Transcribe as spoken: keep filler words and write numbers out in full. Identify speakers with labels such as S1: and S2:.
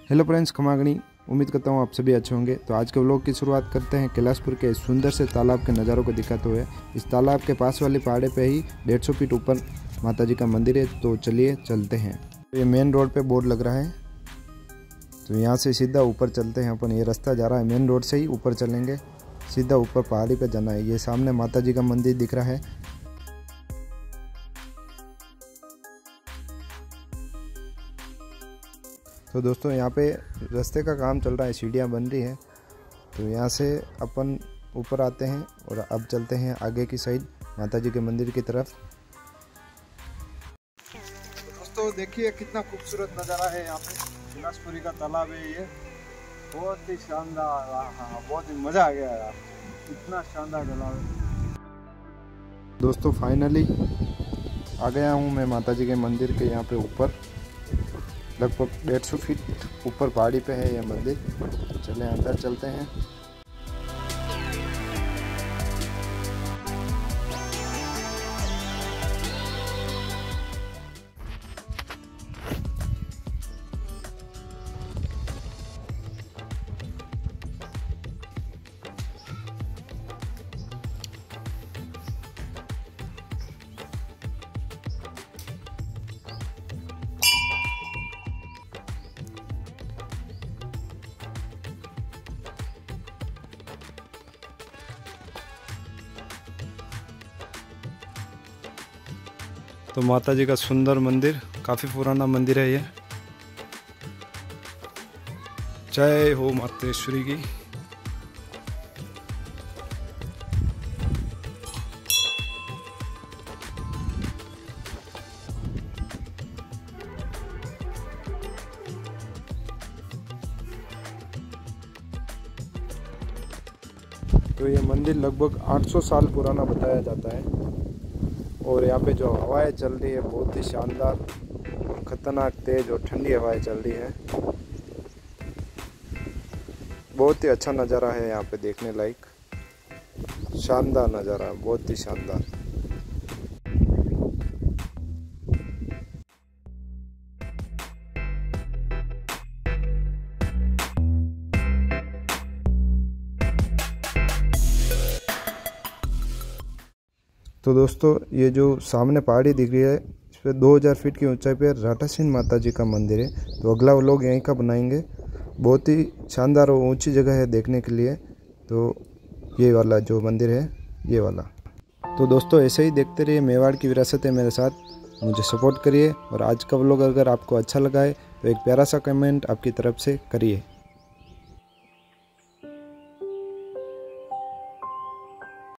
S1: Hello friends, खमागणी। उम्मीद करता हूँ आप सभी अच्छे होंगे। तो आज के व्लॉग की शुरुआत करते हैं कैलाशपुर के सुंदर से तालाब के नज़ारों को दिखाते हुए। इस तालाब के पास वाली पहाड़ी पे ही डेढ़ सौ फीट ऊपर माता जी का मंदिर है। तो चलिए चलते हैं। तो ये मेन रोड पे बोर्ड लग रहा है, तो यहाँ से सीधा ऊपर चलते हैं अपन। ये रास्ता जा रहा है मेन रोड से ही ऊपर चलेंगे, सीधा ऊपर पहाड़ी पे जाना है। ये सामने माता जी का मंदिर दिख रहा है। तो दोस्तों यहाँ पे रास्ते का काम चल रहा है, सीढ़ियाँ बन रही है। तो यहाँ से अपन ऊपर आते हैं और अब चलते हैं आगे की साइड माता जी के मंदिर की तरफ। तो दोस्तों देखिए कितना खूबसूरत नज़ारा है यहाँ पे। कैलाशपुरी का तालाब है ये, बहुत ही शानदार। हाँ, बहुत ही मज़ा आ गया यार, इतना शानदार तालाब है। दोस्तों फाइनली आ गया हूँ मैं माता जी के मंदिर के यहाँ पे ऊपर। लगभग डेढ़ सौ फीट ऊपर पहाड़ी पे है यह मंदिर। चले अंदर चलते हैं। तो माता जी का सुंदर मंदिर, काफ़ी पुराना मंदिर है ये। जय हो मातेश्वरी की। तो ये मंदिर लगभग आठ सौ साल पुराना बताया जाता है। और यहाँ पे जो हवाएं चल रही है बहुत ही शानदार, खतरनाक तेज और ठंडी हवाएं चल रही है। बहुत ही अच्छा नज़ारा है यहाँ पे, देखने लायक शानदार नज़ारा, बहुत ही शानदार। तो दोस्तों ये जो सामने पहाड़ी दिख रही है, इस पर दो हज़ार फीट की ऊंचाई पे राटासीन माता जी का मंदिर है। तो अगला व्लॉग यहीं का बनाएंगे। बहुत ही शानदार और ऊंची जगह है देखने के लिए। तो ये वाला जो मंदिर है, ये वाला। तो दोस्तों ऐसे ही देखते रहिए मेवाड़ की विरासत है मेरे साथ। मुझे सपोर्ट करिए। और आज का व्लॉग अगर आपको अच्छा लगा है तो एक प्यारा सा कमेंट आपकी तरफ से करिए।